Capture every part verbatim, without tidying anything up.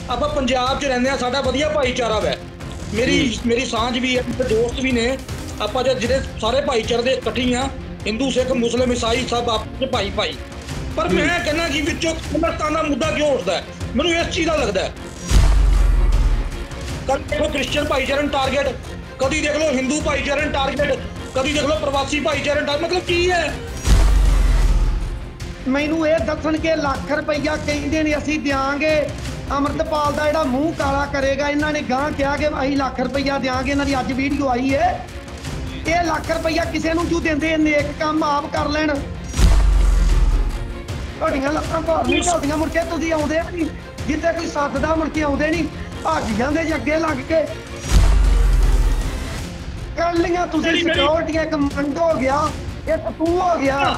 ਆਪਾਂ ਪੰਜਾਬ 'ਚ ਰਹਿੰਦੇ ਆ, ਸਾਡਾ ਵਧੀਆ ਭਾਈਚਾਰਾ ਵੈ। ਮੇਰੀ ਮੇਰੀ ਸਾਂਝ ਵੀ ਹੈ, ਦੋਸਤ ਵੀ ਨੇ। ਆਪਾਂ ਜਿਹੜੇ ਸਾਰੇ ਭਾਈਚਾਰੇ ਦੇ ਇਕੱਠੇ ਆ, ਹਿੰਦੂ ਸਿੱਖ ਮੁਸਲਿਮ ਈਸਾਈ ਸਭ ਆਪਸ 'ਚ ਭਾਈ ਭਾਈ। ਪਰ ਮੈਂ ਕਹਿੰਦਾ ਕਿ ਵਿੱਚੋਂ ਖਾਲਿਸਤਾਨ ਦਾ ਮੁੱਦਾ ਕਿਉਂ ਉੱਠਦਾ, ਮੈਨੂੰ ਇਸ ਚੀਜ਼ ਦਾ ਲੱਗਦਾ। ਕਦੀ ਦੇਖੋ ਕ੍ਰਿਸਚਨ ਭਾਈਚਾਰੇ ਨੂੰ ਟਾਰਗੇਟ, ਕਦੀ ਦੇਖ ਲਓ ਹਿੰਦੂ ਭਾਈਚਾਰੇ ਨੂੰ ਟਾਰਗੇਟ, ਕਦੀ ਦੇਖ ਲਓ ਪ੍ਰਵਾਸੀ ਭਾਈਚਾਰੇ ਨੂੰ ਟਾਰਗੇਟ। ਮਤਲਬ ਕੀ ਹੈ? ਮੈਨੂੰ ਇਹ ਦੱਸਣ ਕਿ ਲੱਖ ਰੁਪਈਆ ਕਹਿੰਦੇ ਨੇ ਅਸੀਂ ਦਿਆਂਗੇ, ਅੰਮ੍ਰਿਤਪਾਲ ਦਾ ਜਿਹੜਾ ਮੂੰਹ ਕਾਲਾ ਕਰੇਗਾ। ਇਹਨਾਂ ਨੇ ਗਾਂ ਕਿਹਾ ਕਿ ਅਸੀਂ ਲੱਖ ਰੁਪਈਆ ਦਿਆਂਗੇ। ਇਹਨਾਂ ਦੀ ਅੱਜ ਵੀਡੀਓ ਆਈ ਹੈ। ਇਹ ਲੱਖ ਰੁਪਈਆ ਕਿਸੇ ਨੂੰ ਕਿਉਂ ਦਿੰਦੇ? ਨੇਕ ਕੰਮ ਆਪ ਕਰ ਲੈਣ। ਤੁਹਾਡੀਆਂ ਲੱਤਾਂ ਭਾਰ ਨਹੀਂ ਚੱਲਦੀਆਂ, ਮੁੜ ਕੇ ਤੁਸੀਂ ਆਉਂਦੇ ਨਹੀਂ ਜਿੱਥੇ ਕੋਈ ਸੱਦਦਾ, ਮੁੜ ਕੇ ਆਉਂਦੇ ਨਹੀਂ, ਭੱਜ ਜਾਂਦੇ ਜੇ ਅੱਗੇ ਲੱਗ ਕੇ। ਕਰ ਲਈਆਂ ਤੁਸੀਂ ਸਿਕਿਉਰਟੀਆਂ, ਇੱਕ ਮੰਡ ਹੋ ਗਿਆ, ਇੱਕ ਤੂੰ ਹੋ ਗਿਆ।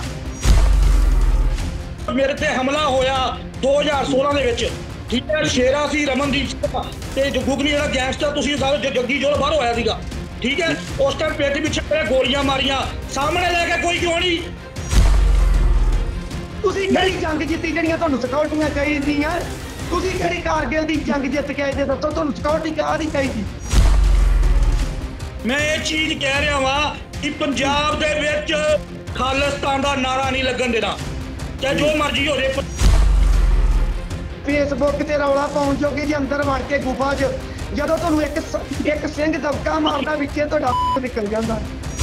ਮੇਰੇ ਤੇ ਹਮਲਾ ਹੋਇਆ ਦੋ ਹਜ਼ਾਰ ਸੋਲਾਂ ਦੇ ਵਿੱਚ, ਠੀਕ ਹੈ। ਸ਼ੇਰਾ ਸੀ, ਰਮਨਦੀਪ ਸਿੰਘ ਤੇ ਗੁਗਨੀ ਜਿਹੜਾ ਗੈਂਗਸਟਰ, ਤੁਸੀਂ ਸਾਰੇ ਜੱਗੀ ਜੋਲ ਬਾਹਰੋਂ ਆਇਆ ਸੀਗਾ, ਠੀਕ ਹੈ। ਉਸ ਟਾਈਮ ਪੇਟ ਪਿੱਛੇ ਗੋਲੀਆਂ ਮਾਰੀਆਂ, ਸਾਹਮਣੇ ਲੈ ਕੇ ਕੋਈ ਕਿਉਂ ਨਹੀਂ? ਤੁਸੀਂ ਕਿਹੜੀ ਜੰਗ ਜਿੱਤੀ ਜਿਹੜੀਆਂ ਤੁਹਾਨੂੰ ਸਿਕਿਉਰਟੀਆਂ ਚਾਹੀਦੀਆਂ? ਤੁਸੀਂ ਕਿਹੜੀ ਕਾਰਗਿਲ ਦੀ ਜੰਗ ਜਿੱਤ ਕੇ ਆਏ ਜੇ ਦੱਸੋ, ਤੁਹਾਨੂੰ ਸਿਕਿਉਰਟੀ ਕਾਹਦੀ ਚਾਹੀਦੀ? ਮੈਂ ਇਹ ਚੀਜ਼ ਕਹਿ ਰਿਹਾ ਵਾਂ ਕਿ ਪੰਜਾਬ ਦੇ ਵਿੱਚ ਖਾਲਿਸਤਾਨ ਦਾ ਨਾਰਾ ਨਹੀਂ ਲੱਗਣ ਦੇਣਾ, ਚਾਹੇ ਜੋ ਮਰਜ਼ੀ ਹੋ ਜਾਏ। ਫੇਸਬੁੱਕ ਤੇ ਰੌਲਾ ਪਾਉਣ ਜੋਗੇ ਜੀ ਅੰਦਰ ਵੜ ਕੇ ਗੁਫਾ 'ਚ ਜਦੋਂ ਤੁਹਾਨੂੰ ਇੱਕ ਇੱਕ ਸਿੰਘ ਦਬਕਾ ਮਾਰਦਾ, ਵਿੱਚੇ ਤੁਹਾਡਾ ਨਿਕਲ ਜਾਂਦਾ।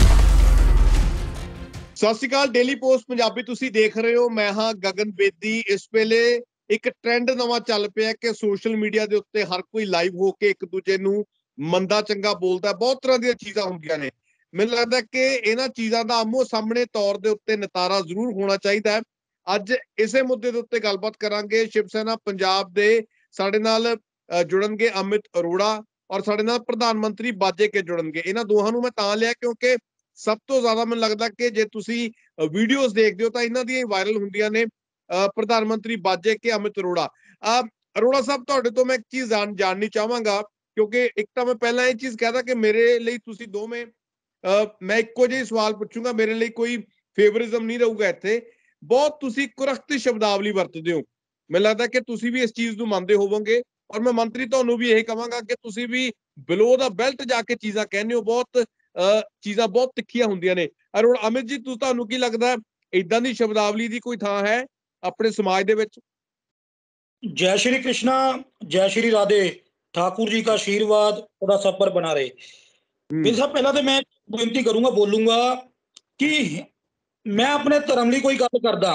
ਸਤਿ ਸ਼੍ਰੀ ਅਕਾਲ, ਡੇਲੀ ਪੋਸਟ ਪੰਜਾਬੀ ਤੁਸੀਂ ਦੇਖ ਰਹੇ ਹੋ। ਮੈਂ ਹਾਂ ਗਗਨ ਬੇਦੀ। ਇਸ ਵੇਲੇ ਇੱਕ ਟ੍ਰੈਂਡ ਨਵਾਂ ਚੱਲ ਪਿਆ ਕਿ ਸੋਸ਼ਲ ਮੀਡੀਆ ਦੇ ਉੱਤੇ ਹਰ ਕੋਈ ਲਾਈਵ ਹੋ ਕੇ ਇੱਕ ਦੂਜੇ ਨੂੰ ਮੰਦਾ ਚੰਗਾ ਬੋਲਦਾ। ਬਹੁਤ ਤਰ੍ਹਾਂ ਦੀਆਂ ਚੀਜ਼ਾਂ ਹੁੰਦੀਆਂ ਨੇ। ਮੈਨੂੰ ਲੱਗਦਾ ਕਿ ਇਹਨਾਂ ਚੀਜ਼ਾਂ ਦਾ ਆਮੋ ਸਾਹਮਣੇ ਤੌਰ ਦੇ ਉੱਤੇ ਨਿਤਾਰਾ ਜ਼ਰੂਰ ਹੋਣਾ ਚਾਹੀਦਾ ਹੈ। ਅੱਜ ਇਸੇ ਮੁੱਦੇ ਦੇ ਉੱਤੇ ਗੱਲਬਾਤ ਕਰਾਂਗੇ। ਸ਼ਿਵ ਸੈਨਾ ਪੰਜਾਬ ਦੇ ਸਾਡੇ ਨਾਲ ਜੁੜਨਗੇ ਅਮਿਤ ਅਰੋੜਾ, ਔਰ ਸਾਡੇ ਨਾਲ ਪ੍ਰਧਾਨ ਮੰਤਰੀ ਬਾਜੇ ਕੇ ਜੁੜਨਗੇ। ਇਹਨਾਂ ਦੋਹਾਂ ਨੂੰ ਮੈਂ ਤਾਂ ਲਿਆ ਕਿਉਂਕਿ ਸਭ ਤੋਂ ਜ਼ਿਆਦਾ ਮੈਨੂੰ ਲੱਗਦਾ ਕਿ ਜੇ ਤੁਸੀਂ ਵੀਡੀਓਜ਼ ਦੇਖਦੇ ਹੋ ਤਾਂ ਇਹਨਾਂ ਦੀਆਂ ਵਾਇਰਲ ਹੁੰਦੀਆਂ ਨੇ। ਪ੍ਰਧਾਨ ਮੰਤਰੀ ਬਾਜੇ ਕੇ, ਅਮਿਤ ਅਰੋੜਾ। ਅਰੋੜਾ ਸਾਹਿਬ, ਤੁਹਾਡੇ ਤੋਂ ਮੈਂ ਇੱਕ ਚੀਜ਼ ਜਾਣ ਜਾਣਨੀ ਚਾਹਾਂਗਾ, ਕਿਉਂਕਿ ਇੱਕ ਤਾਂ ਮੈਂ ਪਹਿਲਾਂ ਇਹ ਚੀਜ਼ ਕਹਿਦਾ ਕਿ ਮੇਰੇ ਲਈ ਤੁਸੀਂ ਦੋਵੇਂ, ਮੈਂ ਇੱਕੋ ਜਿਹੇ ਸਵਾਲ ਪੁੱਛੂੰਗਾ, ਮੇਰੇ ਲਈ ਕੋਈ ਫੇਵਰਿਜ਼ਮ ਨਹੀਂ ਰਹੂਗਾ ਇੱਥੇ। ਬਹੁਤ ਤੁਸੀਂ ਕੁਰਖਤ ਸ਼ਬਦਾਵਲੀ ਵਰਤਦੇ ਹੋ। ਮੈਨੂੰ ਲੱਗਦਾ ਕਿ ਤੁਸੀਂ ਵੀ ਇਸ ਚੀਜ਼ ਨੂੰ ਮੰਨਦੇ ਹੋਵੋਗੇ, ਔਰ ਮੈਂ ਮੰਤਰੀ ਤੁਹਾਨੂੰ ਵੀ ਇਹ ਕਹਾਂਗਾ ਕਿ ਤੁਸੀਂ ਵੀ ਬਿਲੋ ਦਾ ਬੈਲਟ ਜਾ ਕੇ ਚੀਜ਼ਾਂ ਕਹਿੰਦੇ ਹੋ। ਬਹੁਤ ਚੀਜ਼ਾਂ ਬਹੁਤ ਤਿੱਖੀਆਂ ਹੁੰਦੀਆਂ ਨੇ। ਅਰੋੜ ਅਮਿਤ ਜੀ, ਤੂੰ ਤੁਹਾਨੂੰ ਕੀ ਲੱਗਦਾ, ਏਦਾਂ ਦੀ ਸ਼ਬਦਾਵਲੀ ਦੀ ਕੋਈ ਥਾਂ ਹੈ ਆਪਣੇ ਸਮਾਜ ਦੇ ਵਿੱਚ? जय श्री कृष्णा, जय श्री राधे। ठाकुर जी का आशीर्वाद सदा सब पर बना रहे। मेरे साहब, पहला तो मैं बेनती करूंगा, बोलूंगा कि मैं अपने धर्म ਲਈ कोई गल करदा,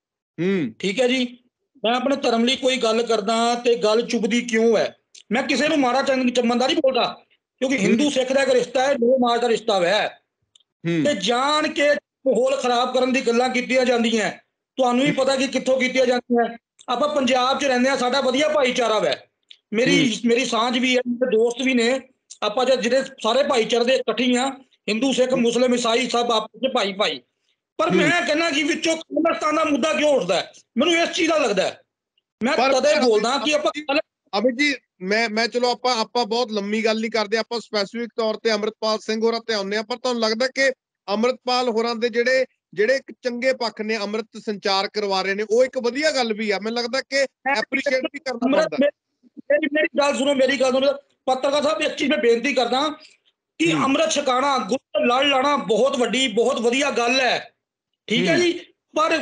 ठीक है जी, मैं अपने धर्म ਲਈ कोई गल करदा ते गल चुभदी क्यों है? मैं किसी ਨੂੰ ਮਾੜਾ ਚੰਗਾ नहीं बोलता, क्योंकि हिंदू सिख का एक रिश्ता है, दो मार का रिश्ता है। ते जान के माहौल खराब करन दी गल्लां कीतियां जांदियां, ਤੁਹਾਨੂੰ भी पता कि कित्थों कीतियां जांदियां। ਆਪਾਂ ਪੰਜਾਬ 'ਚ ਰਹਿੰਦੇ ਆ, ਸਾਡਾ ਵਧੀਆ ਭਾਈਚਾਰਾ ਵੈ। ਮੇਰੀ ਮੇਰੀ ਸਾਂਝ ਵੀ ਹੈ, ਦੋਸਤ ਵੀ ਨੇ। ਆਪਾਂ ਜਿਹੜੇ ਸਾਰੇ ਭਾਈਚਾਰੇ ਦੇ ਇਕੱਠੇ ਆ, ਹਿੰਦੂ ਸਿੱਖ ਮੁਸਲਿਮ ਈਸਾਈ ਸਭ ਆਪਸ 'ਚ ਭਾਈ ਭਾਈ। ਪਰ ਮੈਂ ਕਹਿੰਦਾ ਕਿ ਵਿੱਚੋਂ ਖਾਲਿਸਤਾਨ ਦਾ ਮੁੱਦਾ ਕਿਉਂ ਉੱਠਦਾ, ਮੈਨੂੰ ਇਸ ਚੀਜ਼ ਦਾ ਲੱਗਦਾ। ਮੈਂ ਕਦੇ ਬੋਲਦਾ ਕਿ ਆਪਾਂ ਅਮਿਤ ਜੀ, ਮੈਂ ਮੈਂ ਚਲੋ ਆਪਾਂ ਆਪਾਂ ਬਹੁਤ ਲੰਮੀ ਗੱਲ ਨਹੀਂ ਕਰਦੇ, ਆਪਾਂ ਸਪੈਸੀਫਿਕ ਤੌਰ ਤੇ ਅੰਮ੍ਰਿਤਪਾਲ ਸਿੰਘ ਹੋਰਾਂ ਤੇ ਆਉਂਦੇ ਆ। ਪਰ ਤੁਹਾਨੂੰ ਲੱਗਦਾ ਕਿ ਅੰਮ੍ਰਿਤਪਾਲ ਹੋਰਾਂ ਦੇ ਜਿਹੜੇ ਜਿਹੜੇ ਇੱਕ ਚੰਗੇ ਪੱਖ ਨੇ, ਅੰਮ੍ਰਿਤ ਸੰਚਾਰ ਕਰਵਾ ਰਹੇ ਨੇ, ਉਹ ਇੱਕ ਵਧੀਆ ਗੱਲ ਵੀ ਆ। ਮੈਨੂੰ ਲੱਗਦਾ ਕਿ ਐਪਰੀਸ਼ੀਏਟ ਵੀ ਕਰਨਾ ਬਣਦਾ। ਮੇਰੀ ਮੇਰੀ ਗੱਲ ਸੁਣੋ, ਮੇਰੀ ਗੱਲ ਸੁਣੋ ਪੱਤਰਕਾਰ ਸਾਹਿਬ, ਇੱਕ ਚੀਜ਼ ਮੈਂ ਬੇਨਤੀ ਕਰਦਾ ਕਿ ਅੰਮ੍ਰਿਤ ਛਕਾਣਾ, ਗੁਰੂ ਲੜ ਲਾਣਾ ਬਹੁਤ ਵੱਡੀ ਬਹੁਤ ਵਧੀਆ ਗੱਲ ਹੈ, ਠੀਕ ਹੈ ਜੀ। ਪਰ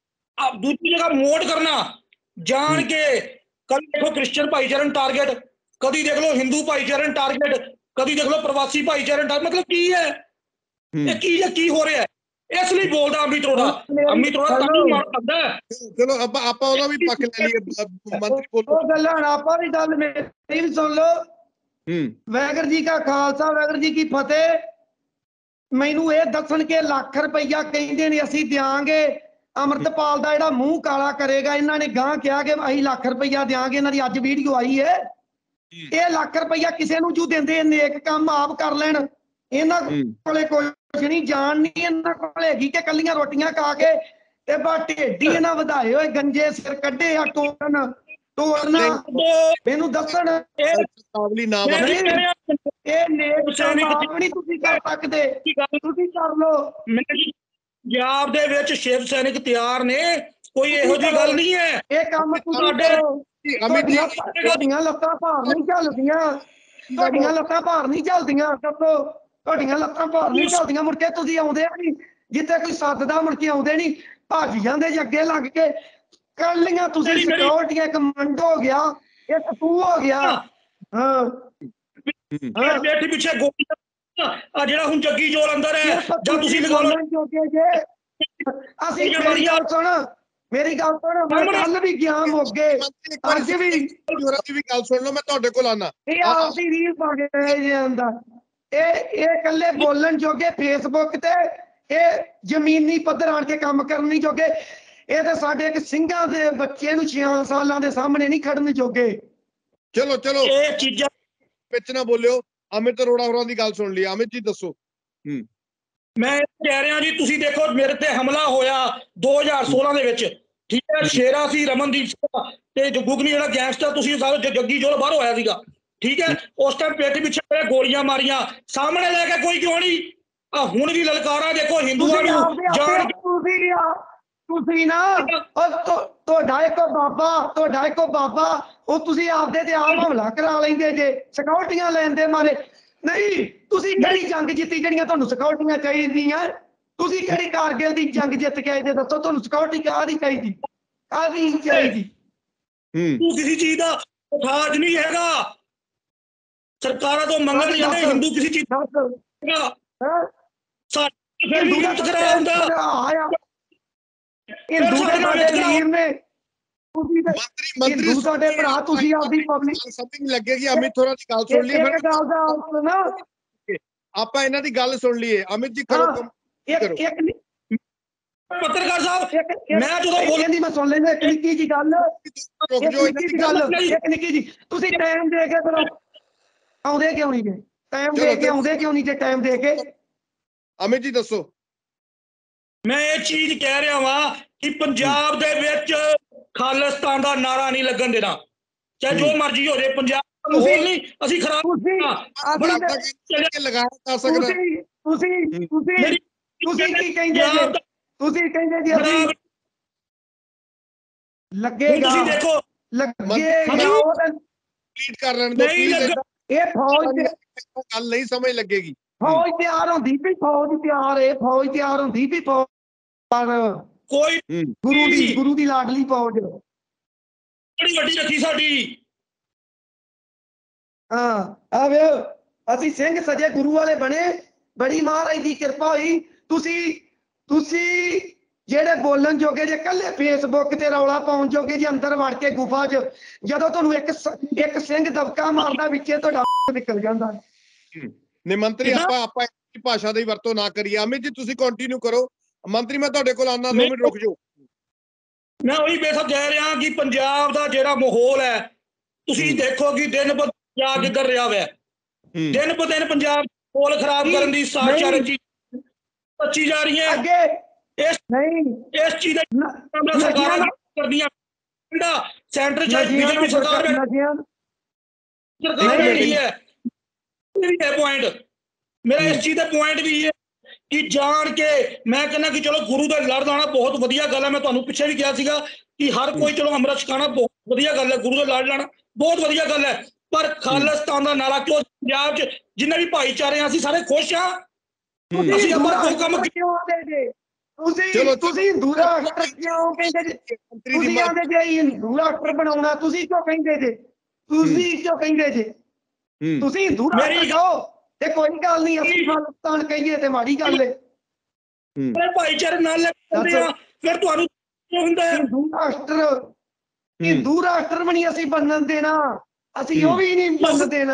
ਦੂਜੀ ਜਗ੍ਹਾ ਮੋੜ ਕਰਨਾ ਜਾਣ ਕੇ, ਕਦੀ ਦੇਖੋ ਕ੍ਰਿਸਚਨ ਭਾਈਚਾਰੇ ਨੂੰ ਟਾਰਗੇਟ, ਕਦੀ ਦੇਖ ਲਓ ਹਿੰਦੂ ਭਾਈਚਾਰੇ ਨੂੰ ਟਾਰਗੇਟ, ਕਦੀ ਦੇਖ ਲਓ ਪ੍ਰਵਾਸੀ ਭਾਈਚਾਰੇ ਨੂੰ ਟਾਰਗੇਟ। ਮਤਲਬ ਕੀ ਹੈ ਇਹ? ਕੀ ਕੀ ਹੋ ਰਿਹਾ? ਇਸ ਲਈ ਬੋਲਦਾ ਅਮਿਤ ਅਰੋੜਾ। ਅਮਿਤ ਅਰੋੜਾ ਤਾਂ ਹੀ ਮਾਰ ਸਕਦਾ। ਚਲੋ ਆਪਾਂ ਆਪਾਂ ਉਹਦਾ ਵੀ ਪੱਖ ਲੈ ਲਈਏ। ਮੰਤਰੀ ਬੋਲੋ। ਉਹ ਗੱਲਾਂ ਆਪਾਂ ਵੀ ਗੱਲ ਮੇਰੀ ਵੀ ਸੁਣ ਲਓ। ਵਾਹਿਗੁਰੂ ਜੀ ਕਾ ਖਾਲਸਾ, ਵਾਹਿਗੁਰੂ ਜੀ ਕੀ ਫਤਿਹ। ਮੈਨੂੰ ਇਹ ਦੱਸਣ ਕਿ ਲੱਖ ਰੁਪਈਆ ਕਹਿੰਦੇ ਨੇ ਅਸੀਂ ਦਿਆਂਗੇ, ਅੰਮ੍ਰਿਤਪਾਲ ਦਾ ਜਿਹੜਾ ਮੂੰਹ ਕਾਲਾ ਕਰੇਗਾ। ਇਹਨਾਂ ਨੇ ਗਾਂ ਕਿਹਾ ਕਿ ਅਸੀਂ ਲੱਖ ਰੁਪਈਆ ਦਿਆਂਗੇ। ਇਹਨਾਂ ਦੀ ਅੱਜ ਵੀਡੀਓ ਆਈ ਹੈ। ਇਹ ਲੱਖ ਰੁਪਈਆ ਕਿਸੇ ਨੂੰ ਕਿਉਂ ਦਿੰਦੇ? ਨੇਕ ਕੰਮ ਆਪ ਕਰ ਲੈਣ। ਇਹਨਾਂ ਕੋਲੇ ਕੁਛ ਨਹੀਂ, ਜਾਣ ਨਹੀਂ ਇਹਨਾਂ ਕੋਲ ਹੈਗੀ ਕਿ ਕੱਲੀਆਂ ਰੋਟੀਆਂ ਖਾ ਕੇ ਤੇ ਬਾ ਢੇਡੀ ਇਹਨਾਂ ਵਧਾਏ ਹੋਏ ਗੰਜੇ ਸਿਰ ਕੱਢੇ ਆ। ਟੋਰਨ ਟੋਰਨਾ ਮੈਨੂੰ ਦੱਸਣ ਇਹ ਨੇਕ ਕੰਮ ਨਹੀਂ ਤੁਸੀਂ ਕਰ ਸਕਦੇ। ਤੁਸੀਂ ਕਰ ਲਓ। ਪੰਜਾਬ ਦੇ ਵਿੱਚ ਸ਼ਿਵ ਸੈਨਿਕ ਤਿਆਰ ਨੇ ਕੋਈ ਇਹੋ ਜਿਹੀ ਗੱਲ ਨਹੀਂ ਹੈ। ਇਹ ਕੰਮ ਤੁਸੀਂ ਸਾਡੇ ਕਰੋ। ਅਮਿਤ ਜੀ ਤੁਹਾਡੀਆਂ ਲੱਤਾਂ ਭਾਰ ਨਹੀਂ ਚੱਲਦੀਆਂ, ਤੁਹਾਡੀਆਂ ਲੱਤਾਂ ਭਾਰ ਨਹੀਂ ਚੱਲਦੀਆਂ, ਦੱਸੋ ਤੁਹਾਡੀਆਂ ਲੱਤਾਂ ਭਾਰ ਨਹੀਂ ਚੱਲਦੀਆਂ। ਮੁੜ ਕੇ ਤੁਸੀਂ ਆਉਂਦੇ ਨਹੀਂ ਜਿੱਥੇ ਕੋਈ ਸੱਦਦਾ, ਮੁੜ ਕੇ ਆਉਂਦੇ ਨਹੀਂ, ਭੱਜ ਜਾਂਦੇ ਜੀ ਅੱਗੇ ਲੱਗ ਕੇ। ਕਰ ਲਈਆਂ ਤੁਸੀਂ ਸਿਕਿਉਰਟੀਆਂ, ਇੱਕ ਮੰਡ ਹੋ ਗਿਆ, ਇੱਕ ਤੂੰ ਹੋ ਗਿਆ। ਹਾਂ ਬੈਠੀ ਪਿੱਛੇ ਗੋਲੀ ਆ ਜਿਹੜਾ ਹੁਣ ਜੱਗੀ ਜੋਲ ਅੰਦਰ ਹੈ, ਜਾਂ ਤੁਸੀਂ ਲਗਾ ਲਓ ਅਸੀਂ। ਮੇਰੀ ਗੱਲ ਸੁਣ, ਮੇਰੀ ਗੱਲ ਸੁਣ, ਮੈਂ ਕੱਲ ਵੀ ਗਿਆ ਮੋਗੇ, ਅੱਜ ਵੀ ਵੀ ਗੱਲ ਸੁਣ ਲਓ, ਮੈਂ ਤੁਹਾਡੇ ਕੋਲ ਆਣਾ। ਇਹ ਆਪਦੀ ਰੀਲ ਪਾ ਕੇ ਜੇ ਆਂਦਾ, ਇਹ ਇਹ ਕੱਲੇ ਬੋਲਣ ਜੋਗੇ ਫੇਸਬੁੱਕ ਤੇ, ਇਹ ਜ਼ਮੀਨੀ ਪੱਧਰ ਆਣ ਕੇ ਕੰਮ ਕਰਨ ਜੋਗੇ। ਇਹ ਤੇ ਸਾਡੇ ਇੱਕ ਸਿੰਘਾਂ ਦੇ ਬੱਚੇ ਨੂੰ ਛੇ ਸਾਲਾਂ ਦੇ ਸਾਹਮਣੇ ਨਹੀਂ ਖੜਨ ਜੋਗੇ। ਚਲੋ ਚਲੋ ਇਹ ਚੀਜ਼ਾਂ ਵਿੱਚ ਨਾ ਬੋਲਿਓ। ਅਮਿਤ ਅਰੋੜਾ ਹੋਰਾਂ ਦੀ ਗੱਲ ਸੁਣ ਲਈ। ਅਮਿਤ ਜੀ ਦੱਸੋ। ਹੂੰ ਮੈਂ ਕਹਿ ਰਿਹਾ ਜੀ, ਤੁਸੀਂ ਦੇਖੋ ਮੇਰੇ ਤੇ ਹਮਲਾ ਹੋਇਆ ਦੋ ਹਜ਼ਾਰ ਸੋਲਾਂ ਦੇ ਵਿੱਚ, ਠੀਕ ਹੈ। ਸ਼ੇਰਾ ਸੀ, ਰਮਨਦੀਪ ਸਿੰਘ ਤੇ ਗੁਗਨੀ ਜਿਹੜਾ ਗੈਂਗਸਟਰ, ਤੁਸੀਂ ਸਾਰੇ ਜੱਗੀ ਜੋਲ ਬਾਹਰ ਹੋਇਆ ਸੀਗਾ, ਠੀਕ ਹੈ। ਉਸ ਟਾਈਮ ਪੇਟ ਪਿੱਛੇ ਮੇਰੇ ਗੋਲੀਆਂ ਮਾਰੀਆਂ, ਸਾਹਮਣੇ ਲੈ ਕੇ ਕੋਈ ਕਿਉਂ ਨਹੀਂ? ਆ ਹੁਣ ਵੀ ਲਲਕਾਰਾ ਦੇਖੋ ਹਿੰਦੂਆਂ ਨੂੰ ਜਾਣ ਤੁਸੀਂ ਤੁਸੀਂ ਨਾ ਤੁਹਾਡਾ ਇੱਕ ਬਾਬਾ, ਤੁਹਾਡਾ ਇੱਕ ਬਾਬਾ, ਉਹ ਤੁਸੀਂ ਆਪਦੇ ਤੇ ਆਪ ਹਮਲਾ ਕਰਾ ਲੈਂਦੇ ਜੇ ਸਿਕਿਉਰਟੀਆਂ ਲੈਣ ਦੇ ਮਾਰੇ। ਨਹੀਂ, ਤੁਸੀਂ ਕਿਹੜੀ ਜੰਗ ਜਿੱਤੀ ਜਿਹੜੀਆਂ ਤੁਹਾਨੂੰ ਸਿਕਿਉਰਟੀਆਂ ਚਾਹੀਦੀਆਂ? ਤੁਸੀਂ ਕਿਹੜੀ ਕਾਰਗਿਲ ਦੀ ਜੰਗ ਜਿੱਤ ਕੇ ਆਏ ਜੇ? ਦੱਸੋ ਤੁਹਾਨੂੰ ਸਿਕਿਉਰਟੀ ਕਾਹਦੀ ਚਾਹੀਦੀ, ਕਾਹਦੀ ਚਾਹੀਦੀ? ਤੂੰ ਕਿਸੇ ਚੀਜ਼ ਦਾ ਮੁਹਤਾਜ ਨਹੀਂ ਹੈਗਾ, ਸਰਕਾਰਾਂ ਤੋਂ ਮੰਗਣ ਜਾਂਦੇ ਹਿੰਦੂ ਕਿਸੇ ਚੀਜ਼ ਦਾ ਸਾਡੇ ਫਿਰ ਵੀ ਟਕਰਾਅ ਹੁੰਦਾ। ਹਿੰਦੂ ਦੇ ਸਾਡੇ ਵੀਰ ਨੇ, ਤੁਸੀਂ ਮੰਤਰੀ ਹਿੰਦੂ ਸਾਡੇ ਭਰਾ, ਤੁਸੀਂ ਆਪਦੀ ਪਬਲਿਕ ਸਮਝ ਲੱਗੇਗੀ। ਅਮਿਤ ਹੋਰਾਂ ਦੀ ਗੱਲ ਸੁਣ ਲਈਏ, ਫਿਰ ਗੱਲ ਦਾ ਨਾ ਆਪਾਂ ਇਹਨਾਂ ਦੀ ਗੱਲ ਸੁਣ ਲਈਏ। ਅਮਿਤ ਜੀ ਕਰੋ ਇੱਕ ਇੱਕ ਪੱਤਰਕਾਰ ਸਾਹਿਬ, ਮੈਂ ਜਦੋਂ ਬੋਲਦੀ ਮੈਂ ਸੁਣ ਲੈਂਦਾ। ਇੱਕ ਨਿੱਕੀ ਜੀ ਗੱਲ, ਰੁਕ ਜਾਓ, ਇਹਨਾਂ ਦੀ ਗੱਲ ਇੱਕ ਨਿੱਕੀ ਜੀ। ਤੁਸੀਂ ਟਾਈਮ ਦੇ ਕੇ ਫਿਰ ਆਉਂਦੇ ਕਿਉਂ ਨਹੀਂ ਜੇ? ਟਾਈਮ ਦੇ ਕੇ ਆਉਂਦੇ ਕਿਉਂ ਨਹੀਂ ਜੇ? ਟਾਈਮ ਦੇ ਕੇ ਅਮਿਤ ਜੀ ਦੱਸੋ। ਮੈਂ ਇਹ ਚੀਜ਼ ਕਹਿ ਰਿਹਾ ਵਾਂ ਕਿ ਪੰਜਾਬ ਦੇ ਵਿੱਚ ਖਾਲਿਸਤਾਨ ਦਾ ਨਾਰਾ ਨਹੀਂ ਲੱਗਣ ਦੇਣਾ, ਚਾਹੇ ਜੋ ਮਰਜ਼ੀ ਹੋ ਜਾਏ। ਪੰਜਾਬ ਦਾ ਮਾਹੌਲ ਨਹੀਂ ਅਸੀਂ ਖਰਾਬ ਲਗਾ ਕਰ ਸਕਦੇ। ਤੁਸੀਂ ਤੁਸੀਂ ਤੁਸੀਂ ਕੀ ਕਹਿੰਦੇ ਜੇ? ਤੁਸੀਂ ਕਹਿੰਦੇ ਜੀ ਅਸੀਂ ਲੱਗੇਗਾ, ਤੁਸੀਂ ਦੇਖੋ ਲੱਗੇਗਾ ਕਰ ਲੈਣ ਦੋ ਪਲੀਜ਼। ਇਹ ਫੌਜ ਗੱਲ ਨਹੀਂ ਸਮਝ ਲੱਗੇਗੀ। ਫੌਜ ਤਿਆਰ ਹੁੰਦੀ ਵੀ, ਫੌਜ ਤਿਆਰ ਹੈ, ਫੌਜ ਤਿਆਰ ਹੁੰਦੀ ਵੀ, ਫੌਜ ਪਰ ਕੋਈ ਗੁਰੂ ਦੀ ਗੁਰੂ ਦੀ ਲਾਡਲੀ ਫੌਜ ਬੜੀ ਵੱਡੀ ਰੱਖੀ ਸਾਡੀ। ਹਾਂ ਆ ਵੇ ਅਸੀਂ ਸਿੰਘ ਸਜੇ ਗੁਰੂ ਵਾਲੇ ਬਣੇ, ਬੜੀ ਮਹਾਰਾਜ ਦੀ ਕਿਰਪਾ ਹੋਈ। ਤੁਸੀਂ ਤੁਸੀਂ ਜਿਹੜੇ ਬੋਲਣ ਜੋਗੇ ਜੇ, ਕੱਲੇ ਫੇਸਬੁੱਕ ਤੇ ਰੌਲਾ ਪਾਉਣ ਜੋਗੇ ਜੇ, ਅੰਦਰ ਵੜ ਕੇ ਗੁਫਾ 'ਚ ਜਦੋਂ ਤੁਹਾਨੂੰ ਇੱਕ ਇੱਕ ਸਿੰਘ ਦਬਕਾ ਮਾਰਦਾ ਵਿੱਚੇ ਤੁਹਾਡਾ ਨਿਕਲ ਜਾਂਦਾ। ਨਹੀਂ ਮੰਤਰੀ, ਆਪਾਂ ਆਪਾਂ ਭਾਸ਼ਾ ਦੀ ਵਰਤੋਂ ਨਾ ਕਰੀਏ। ਅਮਿਤ ਜੀ ਤੁਸੀਂ ਕੰਟੀਨਿਊ ਕਰੋ। ਮੰਤਰੀ ਮੈਂ ਤੁਹਾਡੇ ਕੋਲ ਆਉਣਾ, ਦੋ ਮਿੰਟ ਰੁਕ ਜਾਓ। ਮੈਂ ਉਹੀ ਬੇਸ਼ੱਕ ਕਹਿ ਰਿਹਾ ਕਿ ਪੰਜਾਬ ਦਾ ਜਿਹੜਾ ਮਾਹੌਲ ਹੈ, ਤੁਸੀਂ ਦੇਖੋ ਕਿ ਦਿਨ ਬ ਪੰਜਾਬ ਕਿੱਧਰ ਰਿਹਾ ਹੋਇਆ। ਦਿਨ ਬ ਦਿਨ ਪੰਜਾਬ ਮਾਹੌਲ ਖਰਾਬ ਕਰਨ ਦੀ ਸਾਜ਼ਿਸ਼ਾਂ ਰਚੀ ਜਾ ਰਹੀਆਂ। ਅੱਗੇ ਇਸ ਨਹੀਂ ਇਸ ਚੀਜ਼ ਦਾ ਸਰਕਾਰਾਂ ਕਰਦੀਆਂ, ਸੈਂਟਰ ਚ ਬੀਜੇਪੀ ਸਰਕਾਰ ਸਰਕਾਰ ਜਿਹੜੀ ਹੈ। ਪੁਆਇੰਟ ਮੇਰਾ ਇਸ ਚੀਜ਼ ਦਾ ਪੁਆਇੰਟ ਵੀ ਹੈ ਕਿ ਜਾਣ ਕੇ ਮੈਂ ਕਹਿੰਦਾ ਕਿ ਚਲੋ ਗੁਰੂ ਦਾ ਲੜ ਲਾਉਣਾ ਬਹੁਤ ਵਧੀਆ ਗੱਲ ਹੈ। ਮੈਂ ਤੁਹਾਨੂੰ ਪਿੱਛੇ ਵੀ ਕਿਹਾ ਸੀਗਾ ਕਿ ਹਰ ਕੋਈ ਚਲੋ ਅੰਮ੍ਰਿਤ ਛਕਾਉਣਾ ਬਹੁਤ ਵਧੀਆ ਗੱਲ ਹੈ, ਗੁਰੂ ਦਾ ਲੜ ਲਾਉਣਾ ਬਹੁਤ ਵਧੀਆ ਗੱਲ ਹੈ। ਪਰ ਖਾਲਿਸਤਾਨ ਦਾ ਨਾਰਾ ਕਿਉਂ? ਪੰਜਾਬ 'ਚ ਜਿੰਨੇ ਵੀ ਭਾਈਚਾਰੇ ਆ, ਅਸੀਂ ਸਾਰੇ ਖੁਸ਼ ਹਾਂ। ਅਸੀਂ ਆਪਾਂ ਕੋਈ ਕੰਮ ਕਿਉਂ ਆਦੇ ਜੇ? ਤੁਸੀਂ ਤੁਸੀਂ ਹਿੰਦੂ ਰਾਸ਼ਟਰ ਕਿਉਂ ਕਹਿੰਦੇ ਜੇ? ਤੁਸੀਂ ਆਦੇ ਜੇ ਹਿੰਦੂ ਰਾਸ਼ਟਰ ਬਣਾਉਣਾ, ਤੁਸੀਂ ਕਿਉਂ ਕਹਿੰਦੇ ਜੇ? ਤੁਸੀਂ ਕਿਉਂ ਕਹਿੰਦੇ ਜੇ? ਤੁਸੀਂ ਹਿੰਦੂ ਰਾਸ਼ਟਰ ਕਹੋ ਤੇ ਕੋਈ ਗੱਲ ਨਹੀਂ, ਅਸੀਂ ਖਾਲਿਸਤਾਨ ਕਹੀਏ ਤੇ ਮਾੜੀ ਗੱਲ ਹੈ। ਭਾਈਚਾਰੇ ਨਾਲ ਲੱਗਦੇ ਆ, ਫਿਰ ਤੁਹਾਨੂੰ ਹੁੰਦਾ ਹੈ ਹਿੰਦੂ ਰਾਸ਼ਟਰ ਹਿੰਦੂ ਰਾਸ਼ਟਰ ਵੀ ਨਹੀਂ ਅਸੀਂ ਬਣਨ ਦੇਣਾ, ਅਸੀਂ ਉਹ ਵੀ ਨਹੀਂ ਬਣਨ ਦੇਣਾ।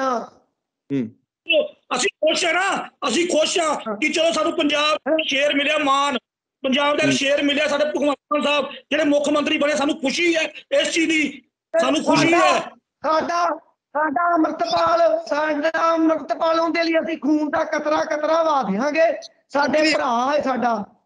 ਅਸੀਂ ਖੁਸ਼ ਹਾਂ ਨਾ, ਅਸੀਂ ਖੁਸ਼ ਹਾਂ ਕਿ ਚਲੋ ਸਾਨੂੰ ਪੰਜਾਬ ਸ਼ੇਰ ਮਿਲਿਆ, ਮਾਨ ਪੰਜਾਬ ਦਾ ਸ਼ੇਰ ਮਿਲਿਆ। ਸਾਡੇ ਭਗਵੰਤ ਮਾਨ ਸਾਹਿਬ ਜਿਹੜੇ ਮੁੱਖ ਮੰਤਰੀ ਬਣੇ, ਸਾਨੂੰ ਖੁਸ਼ੀ ਹੈ ਇਸ ਚੀਜ਼ ਦੀ, ਸਾਨੂੰ ਖੁਸ਼ੀ ਹੈ। ਸਾਡਾ ਸਾਡਾ ਅੰਮ੍ਰਿਤਪਾਲ ਸਾਡਾ ਅੰਮ੍ਰਿਤਪਾਲ ਉਹਦੇ ਲਈ ਅਸੀਂ ਖੂਨ ਦਾ ਕਤਰਾ ਕਤਰਾ ਵਹਾ ਦਿਆਂਗੇ। ਸਾਡੇ ਭਰਾ ਹੈ ਸਾਡਾ।